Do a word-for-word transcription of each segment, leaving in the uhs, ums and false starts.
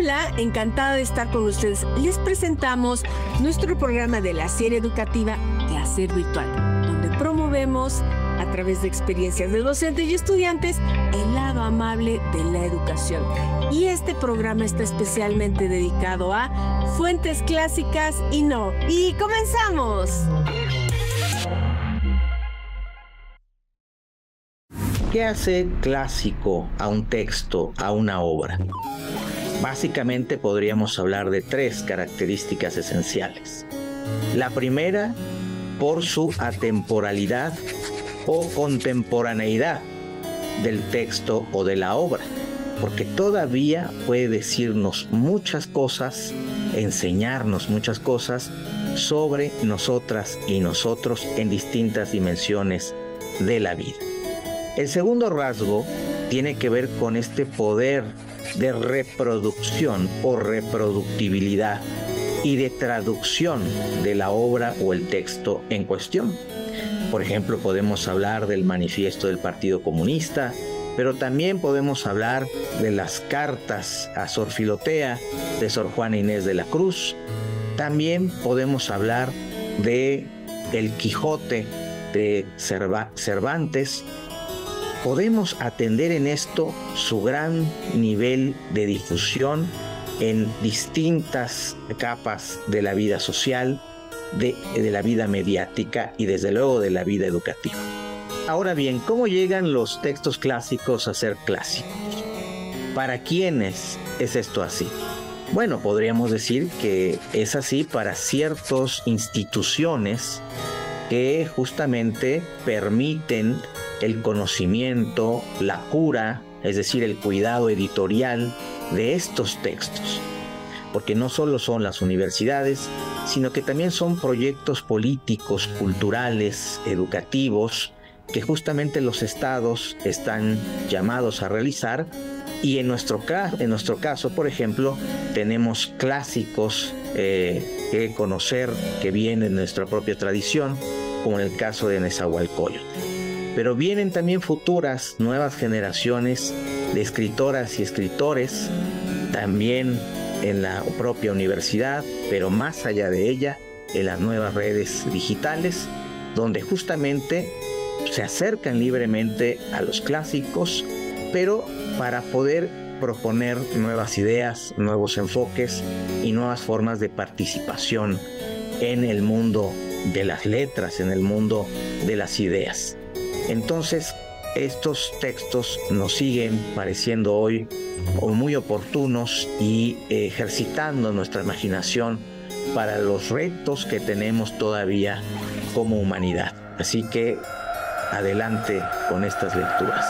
Hola, encantada de estar con ustedes. Les presentamos nuestro programa de la serie educativa Quehacer Virtual, donde promovemos a través de experiencias de docentes y estudiantes el lado amable de la educación. Y este programa está especialmente dedicado a fuentes clásicas y no. ¡Y comenzamos! ¿Qué hace clásico a un texto, a una obra? Básicamente podríamos hablar de tres características esenciales. La primera, por su atemporalidad o contemporaneidad del texto o de la obra, porque todavía puede decirnos muchas cosas, enseñarnos muchas cosas sobre nosotras y nosotros en distintas dimensiones de la vida. El segundo rasgo tiene que ver con este poder de reproducción o reproductibilidad y de traducción de la obra o el texto en cuestión. Por ejemplo, podemos hablar del manifiesto del Partido Comunista, pero también podemos hablar de las cartas a Sor Filotea de Sor Juana Inés de la Cruz. También podemos hablar de El Quijote de Cervantes. Podemos atender en esto su gran nivel de difusión en distintas capas de la vida social, de, de la vida mediática y desde luego de la vida educativa. Ahora bien, ¿cómo llegan los textos clásicos a ser clásicos? ¿Para quiénes es esto así? Bueno, podríamos decir que es así para ciertas instituciones que justamente permiten el conocimiento, la cura, es decir, el cuidado editorial de estos textos. Porque no solo son las universidades, sino que también son proyectos políticos, culturales, educativos, que justamente los estados están llamados a realizar. Y en nuestro, en nuestro caso, por ejemplo, tenemos clásicos eh, que conocer que vienen de nuestra propia tradición, como en el caso de Nezahualcóyotl. Pero vienen también futuras, nuevas generaciones de escritoras y escritores, también en la propia universidad, pero más allá de ella, en las nuevas redes digitales, donde justamente se acercan libremente a los clásicos, pero para poder proponer nuevas ideas, nuevos enfoques y nuevas formas de participación en el mundo de las letras, en el mundo de las ideas. Entonces, estos textos nos siguen pareciendo hoy muy oportunos y ejercitando nuestra imaginación para los retos que tenemos todavía como humanidad. Así que, adelante con estas lecturas.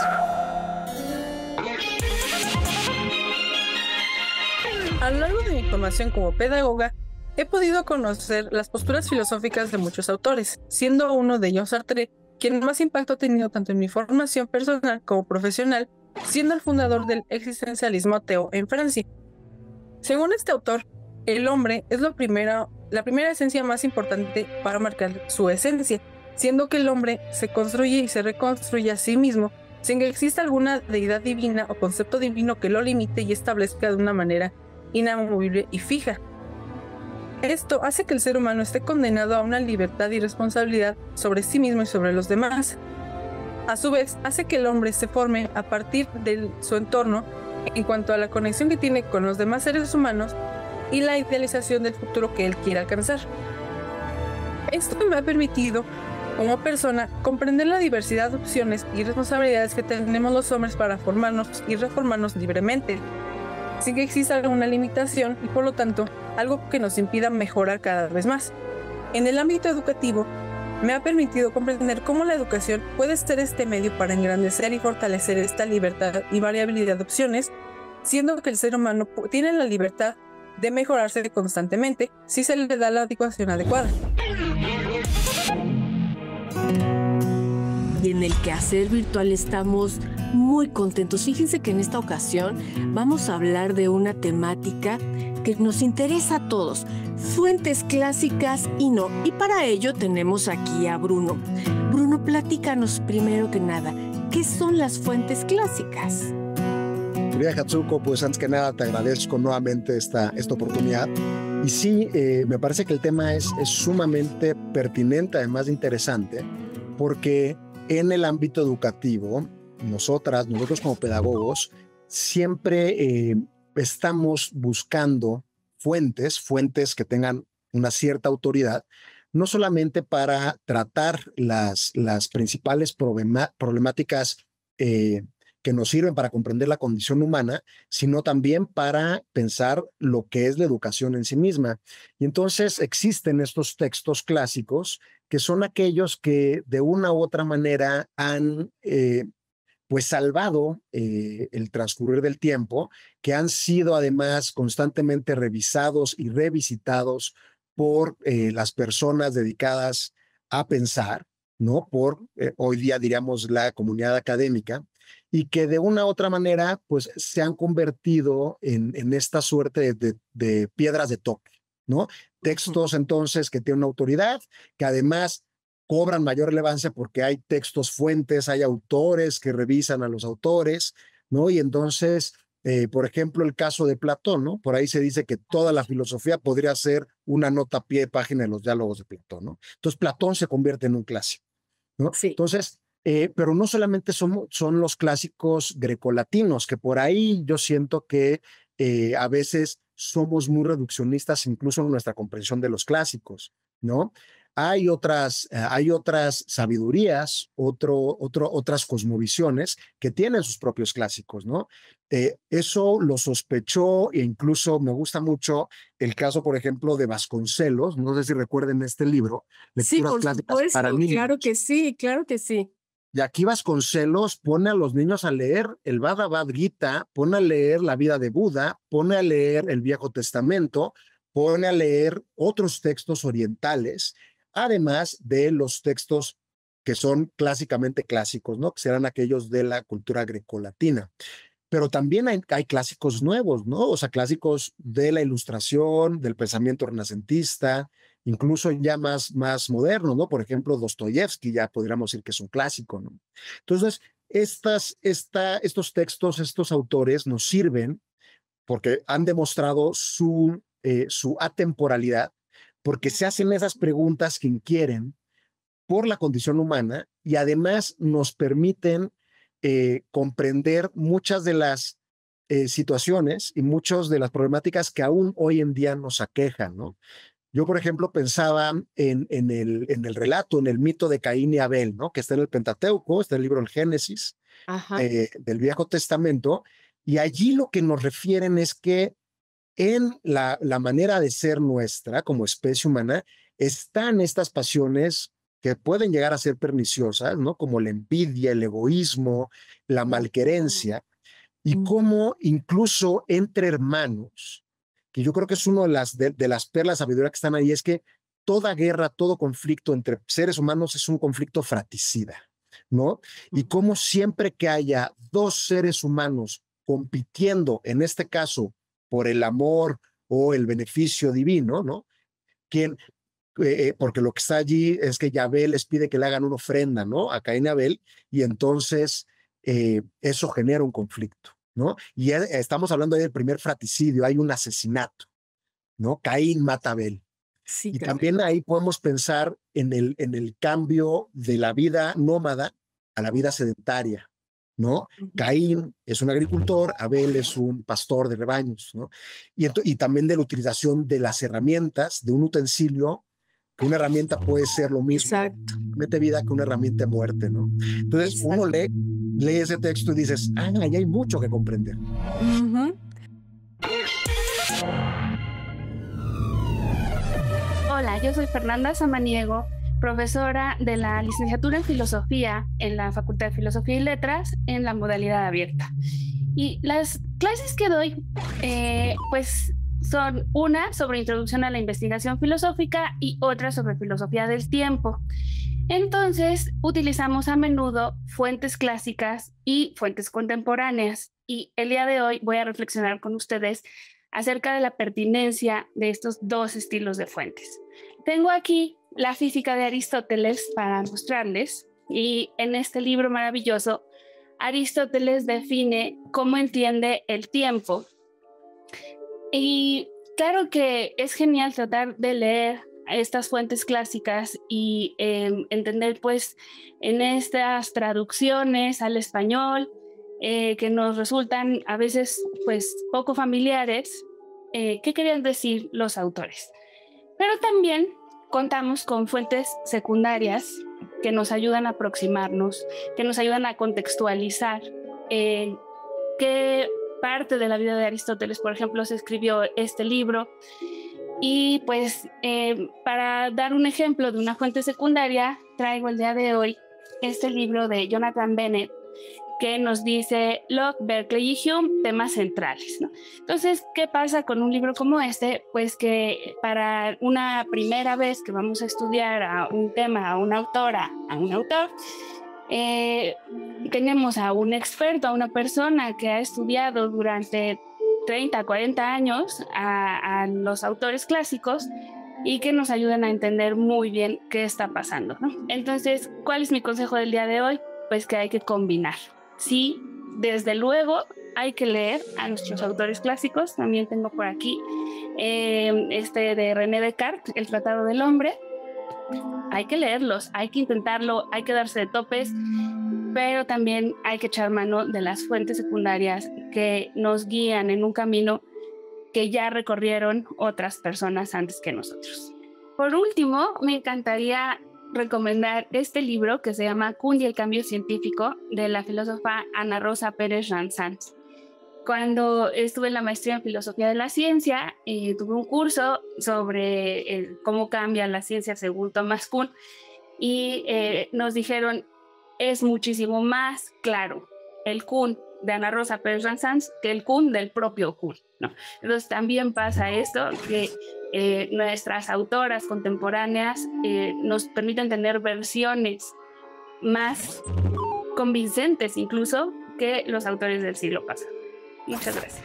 A lo largo de mi formación como pedagoga, he podido conocer las posturas filosóficas de muchos autores, siendo uno de ellos Sartre, quien más impacto ha tenido tanto en mi formación personal como profesional, siendo el fundador del existencialismo ateo en Francia. Según este autor, el hombre es lo primero, la primera esencia más importante para marcar su esencia, siendo que el hombre se construye y se reconstruye a sí mismo sin que exista alguna deidad divina o concepto divino que lo limite y establezca de una manera inamovible y fija. Esto hace que el ser humano esté condenado a una libertad y responsabilidad sobre sí mismo y sobre los demás. A su vez, hace que el hombre se forme a partir de su entorno en cuanto a la conexión que tiene con los demás seres humanos y la idealización del futuro que él quiere alcanzar. Esto me ha permitido, como persona, comprender la diversidad de opciones y responsabilidades que tenemos los hombres para formarnos y reformarnos libremente, sin que exista alguna limitación y por lo tanto algo que nos impida mejorar cada vez más. En el ámbito educativo, me ha permitido comprender cómo la educación puede ser este medio para engrandecer y fortalecer esta libertad y variabilidad de opciones, siendo que el ser humano tiene la libertad de mejorarse constantemente si se le da la adecuación adecuada. Y en el Quehacer Virtual estamos muy contentos. Fíjense que en esta ocasión vamos a hablar de una temática que nos interesa a todos, fuentes clásicas y no. Y para ello tenemos aquí a Bruno. Bruno, platícanos primero que nada, ¿qué son las fuentes clásicas? Querida Hatsuko, pues antes que nada te agradezco nuevamente esta, esta oportunidad. Y sí, eh, me parece que el tema es, es sumamente pertinente, además de interesante, porque en el ámbito educativo, nosotras, nosotros como pedagogos, siempre eh, estamos buscando fuentes, fuentes que tengan una cierta autoridad, no solamente para tratar las, las principales problema, problemáticas eh, que nos sirven para comprender la condición humana, sino también para pensar lo que es la educación en sí misma. Y entonces existen estos textos clásicos que son aquellos que de una u otra manera han eh, pues salvado eh, el transcurrir del tiempo, que han sido además constantemente revisados y revisitados por eh, las personas dedicadas a pensar, ¿no? Por eh, hoy día diríamos la comunidad académica, y que de una u otra manera pues se han convertido en, en esta suerte de, de, de piedras de toque, ¿no? Textos entonces que tienen una autoridad, que además cobran mayor relevancia porque hay textos fuentes, hay autores que revisan a los autores, ¿no? Y entonces, eh, por ejemplo, el caso de Platón, ¿no? Por ahí se dice que toda la filosofía podría ser una nota a pie de página de los diálogos de Platón, ¿no? Entonces Platón se convierte en un clásico, ¿no? Sí. Entonces, Eh, pero no solamente son, son los clásicos grecolatinos, que por ahí yo siento que eh, a veces somos muy reduccionistas incluso en nuestra comprensión de los clásicos, ¿no? Hay otras, eh, hay otras sabidurías, otro, otro, otras cosmovisiones que tienen sus propios clásicos, ¿no? Eh, eso lo sospechó e incluso me gusta mucho el caso, por ejemplo, de Vasconcelos, no sé si recuerden este libro, Lecturas Sí, por Clásicas supuesto, para Niños. claro que sí, claro que sí. Y aquí Vasconcelos pone a los niños a leer el Bhagavad Gita, pone a leer la vida de Buda, pone a leer el Viejo Testamento, pone a leer otros textos orientales, además de los textos que son clásicamente clásicos, ¿no? Que serán aquellos de la cultura grecolatina. Pero también hay, hay clásicos nuevos, ¿no? O sea, clásicos de la Ilustración, del pensamiento renacentista, incluso ya más, más moderno, ¿no? Por ejemplo, Dostoyevsky ya podríamos decir que es un clásico, ¿no? Entonces, estas, esta, estos textos, estos autores nos sirven porque han demostrado su, eh, su atemporalidad, porque se hacen esas preguntas que inquieren por la condición humana y además nos permiten eh, comprender muchas de las eh, situaciones y muchas de las problemáticas que aún hoy en día nos aquejan, ¿no? Yo, por ejemplo, pensaba en, en, el, en el relato, en el mito de Caín y Abel, ¿no? Que está en el Pentateuco, está en el libro del Génesis, eh, del Viejo Testamento, y allí lo que nos refieren es que en la, la manera de ser nuestra como especie humana están estas pasiones que pueden llegar a ser perniciosas, ¿no? Como la envidia, el egoísmo, la malquerencia, y cómo incluso entre hermanos, que yo creo que es una de las, de, de las perlas de sabiduría que están ahí, es que toda guerra, todo conflicto entre seres humanos es un conflicto fratricida, ¿no? Y cómo siempre que haya dos seres humanos compitiendo, en este caso, por el amor o el beneficio divino, ¿no? Quien, eh, porque lo que está allí es que Yahvé les pide que le hagan una ofrenda, ¿no? A Caín y Abel, y entonces eh, eso genera un conflicto, ¿no? Y eh, estamos hablando ahí del primer fratricidio, hay un asesinato, ¿no? Caín mata a Abel. Sí, y claro. También ahí podemos pensar en el, en el cambio de la vida nómada a la vida sedentaria, ¿no? Uh-huh. Caín es un agricultor, Abel es un pastor de rebaños, ¿no? Y, y también de la utilización de las herramientas, de un utensilio, que una herramienta puede ser lo mismo, exacto, mete vida que una herramienta de muerte, ¿no? Entonces exacto. Uno lee, lee ese texto y dices, ah, ahí hay mucho que comprender. Uh-huh. Hola, yo soy Fernanda Samaniego, profesora de la licenciatura en Filosofía en la Facultad de Filosofía y Letras en la modalidad abierta. Y las clases que doy, eh, pues son una sobre introducción a la investigación filosófica y otra sobre filosofía del tiempo. Entonces, utilizamos a menudo fuentes clásicas y fuentes contemporáneas. Y el día de hoy voy a reflexionar con ustedes acerca de la pertinencia de estos dos estilos de fuentes. Tengo aquí la Física de Aristóteles para mostrarles, y en este libro maravilloso Aristóteles define cómo entiende el tiempo. Y claro que es genial tratar de leer estas fuentes clásicas y eh, entender pues en estas traducciones al español eh, que nos resultan a veces pues poco familiares, eh, qué querían decir los autores. Pero también contamos con fuentes secundarias que nos ayudan a aproximarnos, que nos ayudan a contextualizar eh, qué parte de la vida de Aristóteles, por ejemplo, se escribió este libro. Y pues eh, para dar un ejemplo de una fuente secundaria, traigo el día de hoy este libro de Jonathan Bennett que nos dice Locke, Berkeley y Hume, temas centrales, ¿no? Entonces, ¿qué pasa con un libro como este? Pues que para una primera vez que vamos a estudiar a un tema, a una autora, a un autor, eh, tenemos a un experto, a una persona que ha estudiado durante treinta, cuarenta años a, a los autores clásicos y que nos ayudan a entender muy bien qué está pasando, ¿no? Entonces, ¿cuál es mi consejo del día de hoy? Pues que hay que combinar. Sí, desde luego hay que leer a nuestros autores clásicos. También tengo por aquí eh, este de René Descartes, El Tratado del Hombre. Hay que leerlos, hay que intentarlo, hay que darse de topes, pero también hay que echar mano de las fuentes secundarias que nos guían en un camino que ya recorrieron otras personas antes que nosotros. Por último, me encantaría recomendar este libro que se llama Kuhn y el cambio científico, de la filósofa Ana Rosa Pérez Ranzans. Cuando estuve en la maestría en filosofía de la ciencia, eh, tuve un curso sobre el, cómo cambia la ciencia según Thomas Kuhn, y eh, nos dijeron, es muchísimo más claro el Kuhn de Ana Rosa Pérez Ranzans que el Kuhn del propio Kuhn, ¿no? Entonces también pasa esto, que eh, nuestras autoras contemporáneas eh, nos permiten tener versiones más convincentes incluso que los autores del siglo pasado. Muchas gracias.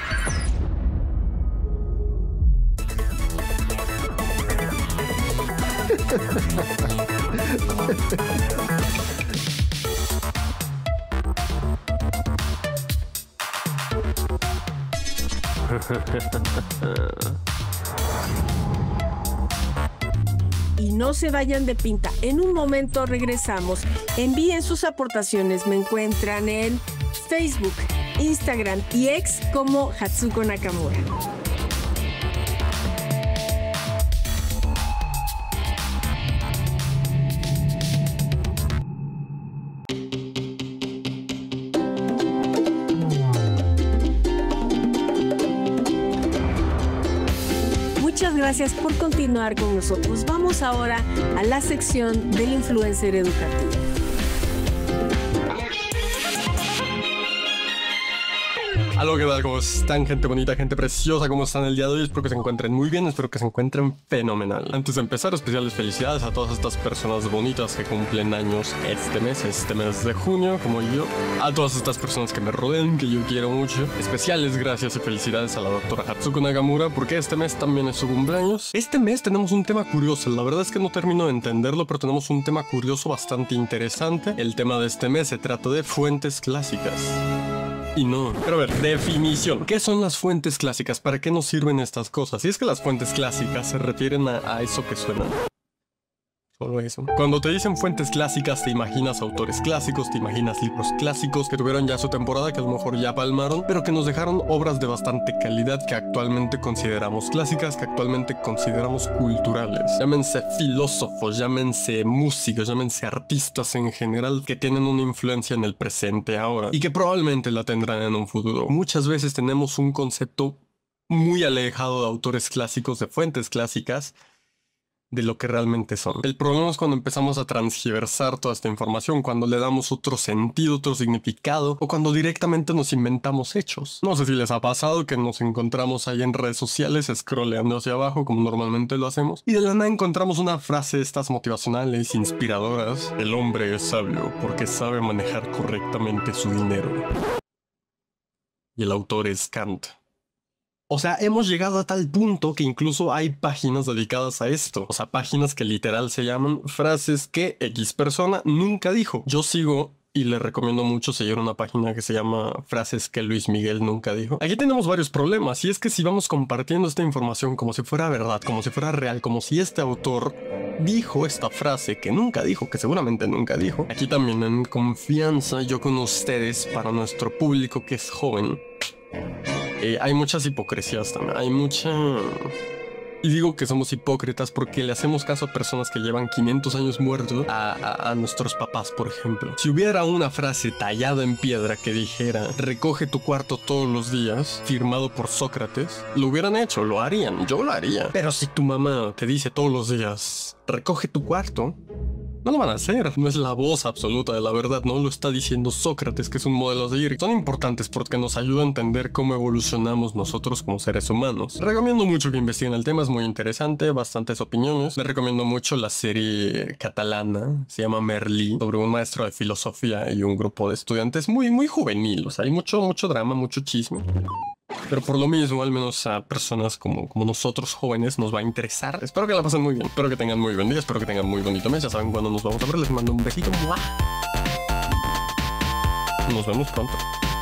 Y no se vayan de pinta. En un momento regresamos. Envíen sus aportaciones. Me encuentran en Facebook, Instagram y X como Hatsuko Nakamura. Muchas gracias por continuar con nosotros. Vamos ahora a la sección del influencer educativo. Aló, ¿qué tal? ¿Cómo están, gente bonita, gente preciosa? ¿Cómo están el día de hoy? Espero que se encuentren muy bien, espero que se encuentren fenomenal. Antes de empezar, especiales felicidades a todas estas personas bonitas que cumplen años este mes, este mes de junio, como yo. A todas estas personas que me rodean, que yo quiero mucho. Especiales gracias y felicidades a la doctora Hatsuko Nakamura, porque este mes también es su cumpleaños. Este mes tenemos un tema curioso, la verdad es que no termino de entenderlo, pero tenemos un tema curioso bastante interesante. El tema de este mes se trata de fuentes clásicas. Y no. Pero a ver, definición. ¿Qué son las fuentes clásicas? ¿Para qué nos sirven estas cosas? Si es que las fuentes clásicas se refieren a, a eso que suena. Solo eso. Cuando te dicen fuentes clásicas, te imaginas autores clásicos, te imaginas libros clásicos que tuvieron ya su temporada, que a lo mejor ya palmaron, pero que nos dejaron obras de bastante calidad que actualmente consideramos clásicas, que actualmente consideramos culturales. Llámense filósofos, llámense músicos, llámense artistas en general, que tienen una influencia en el presente ahora y que probablemente la tendrán en un futuro. Muchas veces tenemos un concepto muy alejado de autores clásicos, de fuentes clásicas, de lo que realmente son. El problema es cuando empezamos a transgiversar toda esta información, cuando le damos otro sentido, otro significado, o cuando directamente nos inventamos hechos. No sé si les ha pasado que nos encontramos ahí en redes sociales scrolleando hacia abajo, como normalmente lo hacemos, y de la nada encontramos una frase de estas motivacionales, inspiradoras. El hombre es sabio porque sabe manejar correctamente su dinero. Y el autor es Kant. O sea, hemos llegado a tal punto que incluso hay páginas dedicadas a esto. O sea, páginas que literal se llaman frases que X persona nunca dijo. Yo sigo y les recomiendo mucho seguir una página que se llama Frases que Luis Miguel nunca dijo. Aquí tenemos varios problemas, y es que si vamos compartiendo esta información como si fuera verdad, como si fuera real, como si este autor dijo esta frase que nunca dijo, que seguramente nunca dijo, aquí también en confianza yo con ustedes, para nuestro público que es joven, eh, hay muchas hipocresías también, hay mucha... Y digo que somos hipócritas porque le hacemos caso a personas que llevan quinientos años muertos, a, a, a nuestros papás, por ejemplo. Si hubiera una frase tallada en piedra que dijera recoge tu cuarto todos los días, firmado por Sócrates, lo hubieran hecho, lo harían, yo lo haría. Pero si tu mamá te dice todos los días recoge tu cuarto, no lo van a hacer. No es la voz absoluta de la verdad, no lo está diciendo Sócrates, que es un modelo a seguir. Son importantes porque nos ayuda a entender cómo evolucionamos nosotros como seres humanos. Recomiendo mucho que investiguen el tema, es muy interesante, bastantes opiniones. Les recomiendo mucho la serie catalana, se llama Merlí, sobre un maestro de filosofía y un grupo de estudiantes muy, muy juvenil. O sea, hay mucho, mucho drama, mucho chisme. Pero por lo mismo, al menos a personas como, como nosotros jóvenes nos va a interesar. Espero que la pasen muy bien, espero que tengan muy buen día, espero que tengan muy bonito mes. Ya saben cuándo nos vamos a ver, les mando un besito. Nos vemos pronto.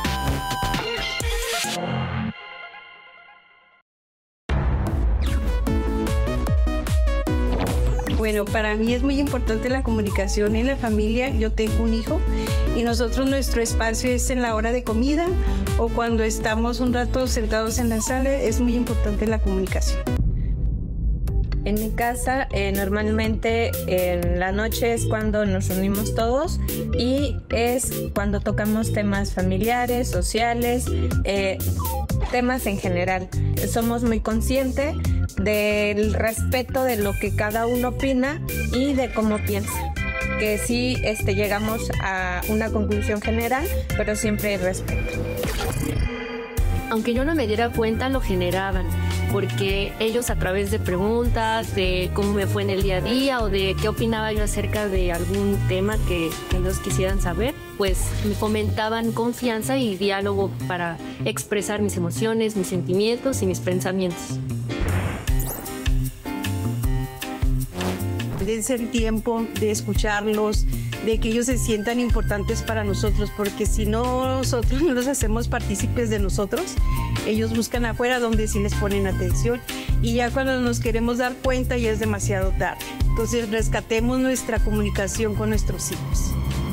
Bueno, para mí es muy importante la comunicación en la familia. Yo tengo un hijo y nosotros nuestro espacio es en la hora de comida o cuando estamos un rato sentados en la sala. Es muy importante la comunicación. En mi casa eh, normalmente en la noche es cuando nos unimos todos y es cuando tocamos temas familiares, sociales, eh, temas en general. Somos muy conscientes del respeto de lo que cada uno opina y de cómo piensa. Que sí este, llegamos a una conclusión general, pero siempre hay respeto. Aunque yo no me diera cuenta, lo generaban, porque ellos a través de preguntas, de cómo me fue en el día a día o de qué opinaba yo acerca de algún tema que, que ellos quisieran saber, pues me fomentaban confianza y diálogo para expresar mis emociones, mis sentimientos y mis pensamientos. Es el tiempo de escucharlos, de que ellos se sientan importantes para nosotros, porque si no nosotros no los hacemos partícipes de nosotros, ellos buscan afuera donde sí les ponen atención y ya cuando nos queremos dar cuenta ya es demasiado tarde. Entonces rescatemos nuestra comunicación con nuestros hijos.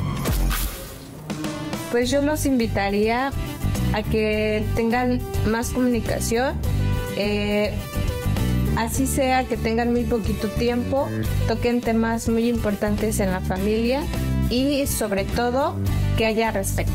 Pues yo los invitaría a que tengan más comunicación, eh, así sea que tengan muy poquito tiempo, toquen temas muy importantes en la familia y sobre todo que haya respeto.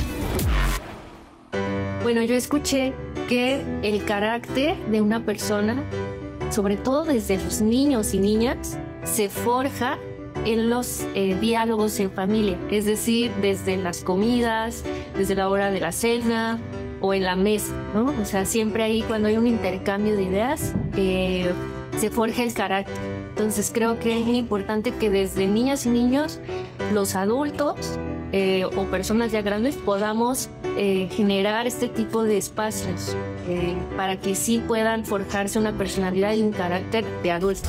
Bueno, yo escuché que el carácter de una persona, sobre todo desde los niños y niñas, se forja en los eh, diálogos en familia, es decir, desde las comidas, desde la hora de la cena o en la mesa, ¿no? O sea, siempre ahí cuando hay un intercambio de ideas, eh, se forja el carácter. Entonces creo que es muy importante que desde niñas y niños, los adultos eh, o personas ya grandes podamos eh, generar este tipo de espacios eh, para que sí puedan forjarse una personalidad y un carácter de adultos.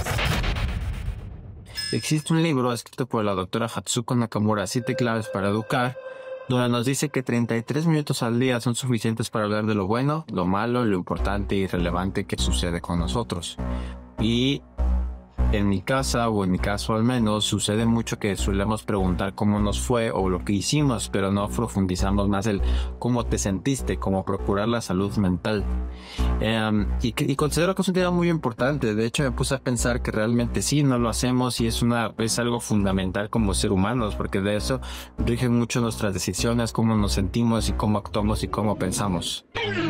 Existe un libro escrito por la doctora Hatsuko Nakamura, Siete claves para educar, donde nos dice que treinta y tres minutos al día son suficientes para hablar de lo bueno, lo malo, lo importante y relevante que sucede con nosotros. Y en mi casa, o en mi caso al menos, sucede mucho que solemos preguntar cómo nos fue o lo que hicimos, pero no profundizamos más el cómo te sentiste, cómo procurar la salud mental. Um, y, y considero que es un tema muy importante. De hecho, me puse a pensar que realmente sí, no lo hacemos y es, una, es algo fundamental como ser humanos, porque de eso rigen mucho nuestras decisiones, cómo nos sentimos y cómo actuamos y cómo pensamos.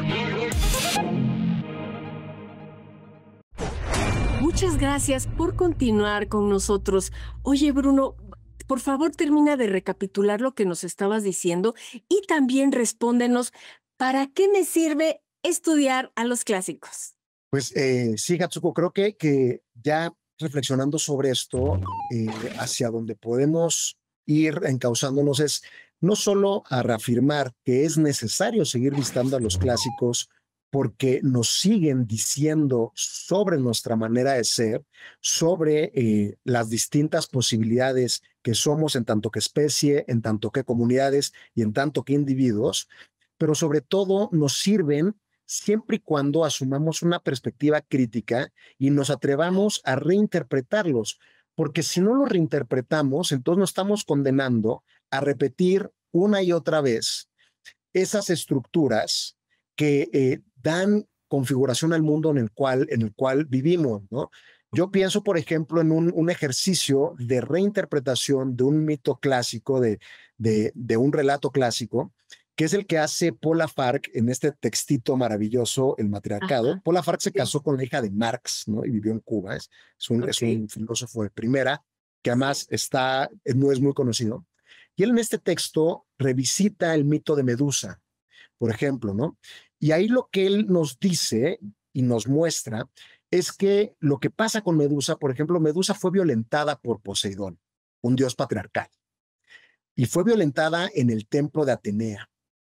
Muchas gracias por continuar con nosotros. Oye, Bruno, por favor, termina de recapitular lo que nos estabas diciendo y también respóndenos, ¿para qué me sirve estudiar a los clásicos? Pues eh, sí, Hatsuko, creo que, que ya reflexionando sobre esto, eh, hacia donde podemos ir encauzándonos es no solo a reafirmar que es necesario seguir visitando a los clásicos porque nos siguen diciendo sobre nuestra manera de ser, sobre eh, las distintas posibilidades que somos en tanto que especie, en tanto que comunidades y en tanto que individuos, pero sobre todo nos sirven siempre y cuando asumamos una perspectiva crítica y nos atrevamos a reinterpretarlos, porque si no los reinterpretamos, entonces nos estamos condenando a repetir una y otra vez esas estructuras que eh, dan configuración al mundo en el cual, en el cual vivimos, ¿no? Yo pienso, por ejemplo, en un, un ejercicio de reinterpretación de un mito clásico, de, de, de un relato clásico, que es el que hace Paula Farc en este textito maravilloso, El Matriarcado. Ajá. Paula Farc se casó con la hija de Marx, ¿no? Y vivió en Cuba. Es, es, un, okay. es un filósofo de primera, que además está, no es muy conocido. Y él en este texto revisita el mito de Medusa, por ejemplo, ¿no? Y ahí lo que él nos dice y nos muestra es que lo que pasa con Medusa, por ejemplo, Medusa fue violentada por Poseidón, un dios patriarcal, y fue violentada en el templo de Atenea.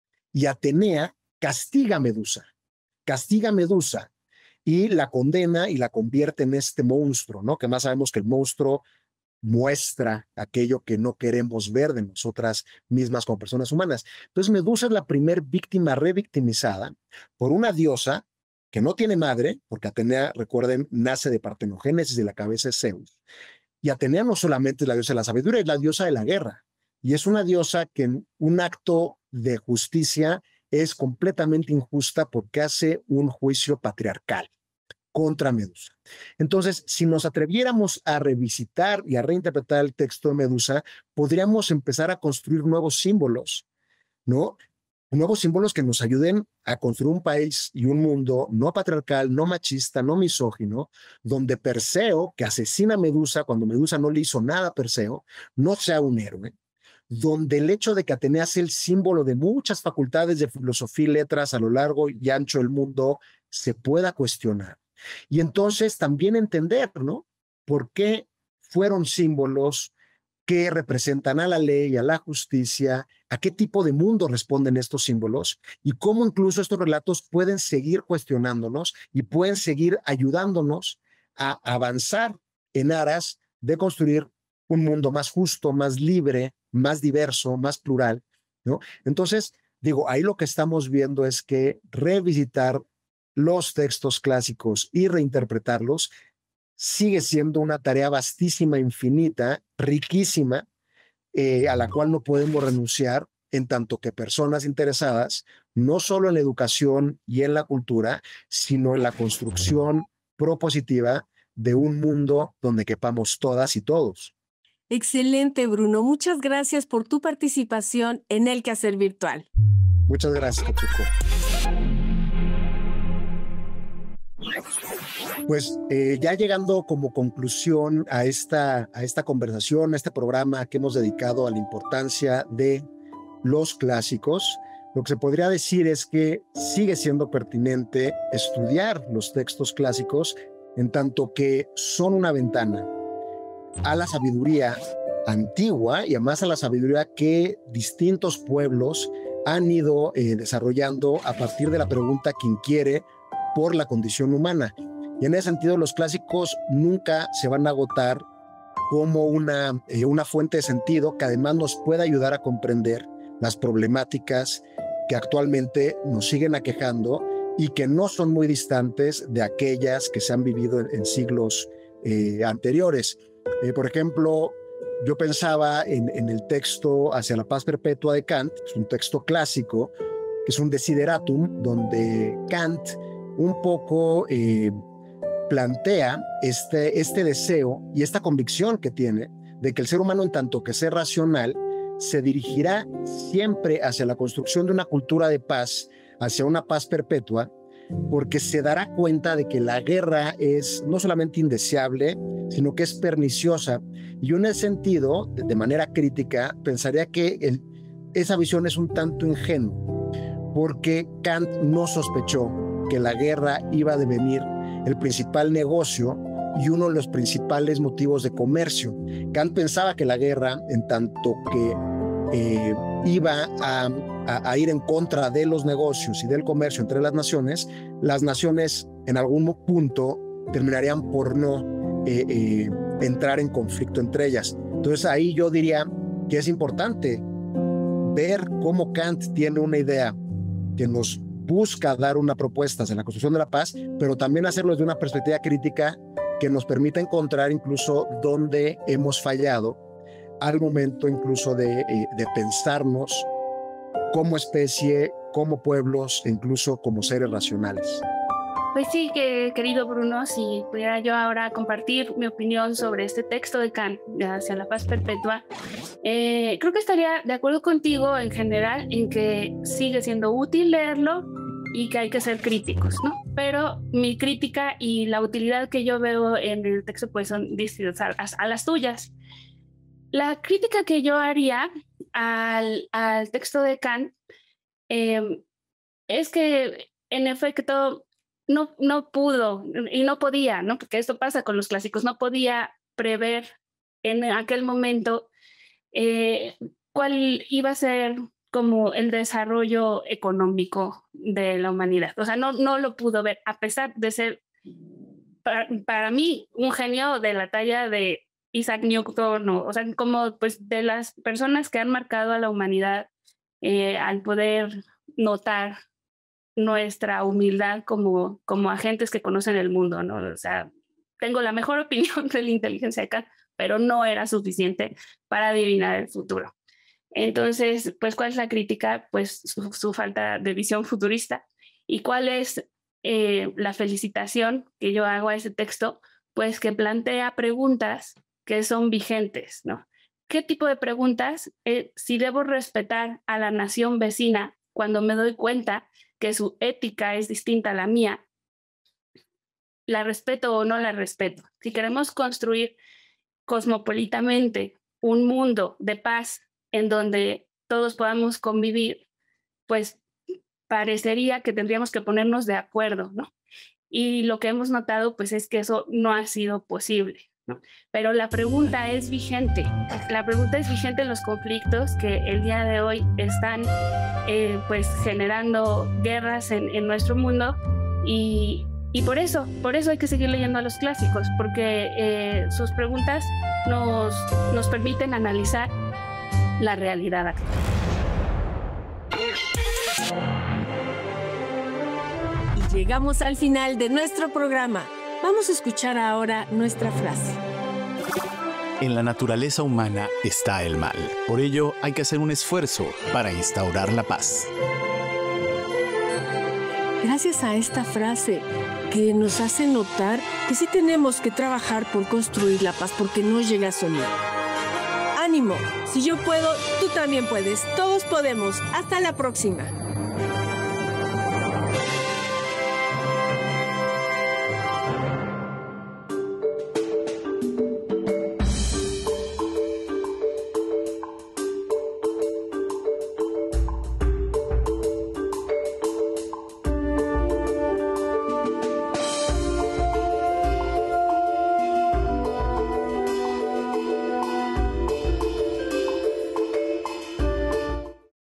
Y Atenea castiga a Medusa, castiga a Medusa y la condena y la convierte en este monstruo, ¿no? Que más sabemos que el monstruo muestra aquello que no queremos ver de nosotras mismas como personas humanas. Entonces Medusa es la primer víctima revictimizada por una diosa que no tiene madre, porque Atenea, recuerden, nace de partenogénesis y la cabeza es Zeus. Y Atenea no solamente es la diosa de la sabiduría, es la diosa de la guerra. Y es una diosa que en un acto de justicia es completamente injusta porque hace un juicio patriarcal contra Medusa. Entonces, si nos atreviéramos a revisitar y a reinterpretar el texto de Medusa, podríamos empezar a construir nuevos símbolos, ¿no? Nuevos símbolos que nos ayuden a construir un país y un mundo no patriarcal, no machista, no misógino, donde Perseo, que asesina a Medusa cuando Medusa no le hizo nada a Perseo, no sea un héroe, donde el hecho de que Atenea sea el símbolo de muchas facultades de filosofía y letras a lo largo y ancho del mundo se pueda cuestionar. Y entonces también entender, ¿no? ¿Por qué fueron símbolos que representan a la ley, a la justicia, a qué tipo de mundo responden estos símbolos y cómo incluso estos relatos pueden seguir cuestionándonos y pueden seguir ayudándonos a avanzar en aras de construir un mundo más justo, más libre, más diverso, más plural, ¿no? Entonces, digo, ahí lo que estamos viendo es que revisitar los textos clásicos y reinterpretarlos sigue siendo una tarea vastísima, infinita, riquísima, eh, a la cual no podemos renunciar en tanto que personas interesadas, no solo en la educación y en la cultura, sino en la construcción propositiva de un mundo donde quepamos todas y todos. Excelente, Bruno. Muchas gracias por tu participación en El Quehacer Virtual. Muchas gracias, Katsuko. Pues eh, ya llegando como conclusión a esta, a esta conversación, a este programa que hemos dedicado a la importancia de los clásicos, lo que se podría decir es que sigue siendo pertinente estudiar los textos clásicos en tanto que son una ventana a la sabiduría antigua y además a la sabiduría que distintos pueblos han ido eh, desarrollando a partir de la pregunta ¿quién quiere? Por la condición humana. Y en ese sentido los clásicos nunca se van a agotar como una, eh, una fuente de sentido que además nos pueda ayudar a comprender las problemáticas que actualmente nos siguen aquejando y que no son muy distantes de aquellas que se han vivido en, en siglos eh, anteriores. Eh, por ejemplo, yo pensaba en, en el texto Hacia la paz perpetua de Kant, es un texto clásico, que es un desideratum, donde Kant un poco eh, plantea este, este deseo y esta convicción que tiene de que el ser humano, en tanto que ser racional, se dirigirá siempre hacia la construcción de una cultura de paz, hacia una paz perpetua, porque se dará cuenta de que la guerra es no solamente indeseable, sino que es perniciosa. Y yo en ese sentido, de, de manera crítica, pensaría que el, esa visión es un tanto ingenua, porque Kant no sospechó que la guerra iba a devenir el principal negocio y uno de los principales motivos de comercio. Kant pensaba que la guerra, en tanto que eh, iba a, a, a ir en contra de los negocios y del comercio entre las naciones, las naciones en algún punto terminarían por no eh, eh, entrar en conflicto entre ellas. Entonces ahí yo diría que es importante ver cómo Kant tiene una idea que nos busca dar una propuesta en la construcción de la paz, pero también hacerlo desde una perspectiva crítica que nos permita encontrar incluso dónde hemos fallado al momento incluso de, eh, de pensarnos como especie, como pueblos e incluso como seres racionales. Pues sí, que, querido Bruno, si pudiera yo ahora compartir mi opinión sobre este texto de Kant, Hacia la Paz Perpetua, eh, creo que estaría de acuerdo contigo en general en que sigue siendo útil leerlo y que hay que ser críticos, ¿no? Pero mi crítica y la utilidad que yo veo en el texto pues son distintas a, a las tuyas. La crítica que yo haría al, al texto de Kant eh, es que en efecto no, no pudo y no podía, ¿no? Porque esto pasa con los clásicos, no podía prever en aquel momento eh, cuál iba a ser como el desarrollo económico de la humanidad. O sea, no, no lo pudo ver, a pesar de ser para, para mí un genio de la talla de Isaac Newton, o, o sea, como pues de las personas que han marcado a la humanidad eh, al poder notar nuestra humildad como, como agentes que conocen el mundo, ¿no? O sea, tengo la mejor opinión de la inteligencia de Kant, pero no era suficiente para adivinar el futuro. Entonces, pues, ¿cuál es la crítica? Pues su, su falta de visión futurista. ¿Y cuál es eh, la felicitación que yo hago a ese texto? Pues que plantea preguntas que son vigentes, ¿no? ¿Qué tipo de preguntas? Eh, si debo respetar a la nación vecina cuando me doy cuenta que su ética es distinta a la mía, ¿la respeto o no la respeto? Si queremos construir cosmopolitamente un mundo de paz en donde todos podamos convivir, pues parecería que tendríamos que ponernos de acuerdo, ¿no? Y lo que hemos notado, pues, es que eso no ha sido posible, ¿no? Pero la pregunta es vigente. La pregunta es vigente en los conflictos que el día de hoy están, eh, pues, generando guerras en, en nuestro mundo y, y por eso, por eso hay que seguir leyendo a los clásicos, porque eh, sus preguntas nos, nos permiten analizar la realidad actual. Y llegamos al final de nuestro programa. Vamos a escuchar ahora nuestra frase. En la naturaleza humana está el mal. Por ello, hay que hacer un esfuerzo para instaurar la paz. Gracias a esta frase que nos hace notar que sí tenemos que trabajar por construir la paz, porque no llega solito. ¡Ánimo! Si yo puedo, tú también puedes. Todos podemos. Hasta la próxima.